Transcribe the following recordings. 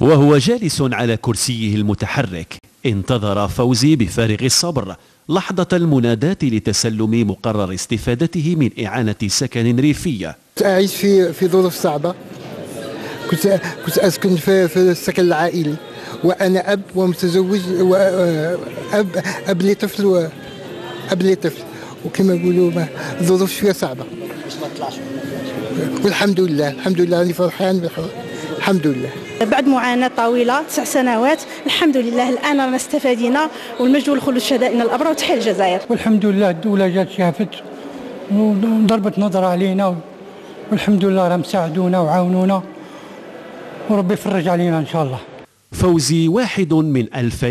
وهو جالس على كرسيه المتحرك انتظر فوزي بفارغ الصبر لحظة المناداة لتسلم مقرر استفادته من إعانة سكن ريفي. كنت أعيش في ظروف صعبة. كنت أسكن في السكن العائلي، وأنا أب ومتزوج، أب لطفل وكما يقولوا ظروف شوية صعبة. والحمد لله راني فرحان الحمد لله. بعد معاناة طويلة 9 سنوات الحمد لله الآن رانا استفادينا، والمجد والخلود شدائنا الأبرار وتحيا الجزائر. والحمد لله الدولة جات شافت وضربت نظرة علينا، والحمد لله راهم ساعدونا وعاونونا، وربي يفرج علينا إن شاء الله. فوزي واحد من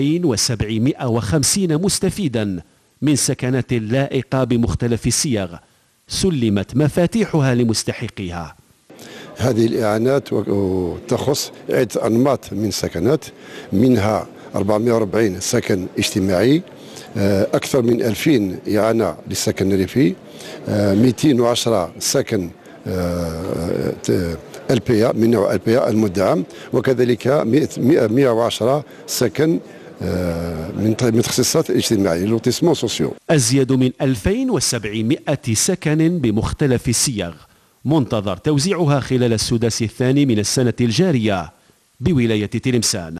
2750 مستفيدا من سكنات لائقة بمختلف الصيغ سلمت مفاتيحها لمستحقيها. هذه الإعانات تخص عدة أنماط من سكنات، منها 440 سكن اجتماعي، أكثر من 2000 إعانة للسكن الريفي، 210 سكن LPA من نوع LPA المدعم، وكذلك 110 سكن من تخصيصات الاجتماعي لوتيسمون سوسيو. أزيد من 2700 سكن بمختلف الصيغ منتظر توزيعها خلال السداس الثاني من السنة الجارية بولاية تلمسان.